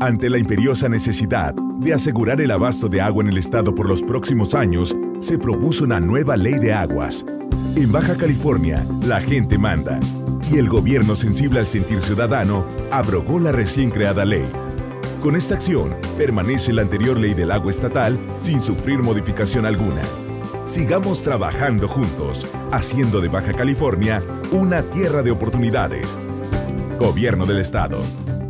Ante la imperiosa necesidad de asegurar el abasto de agua en el estado por los próximos años, se propuso una nueva ley de aguas. En Baja California, la gente manda, y el gobierno, sensible al sentir ciudadano, abrogó la recién creada ley. Con esta acción, permanece la anterior ley del agua estatal sin sufrir modificación alguna. Sigamos trabajando juntos, haciendo de Baja California una tierra de oportunidades. Gobierno del Estado.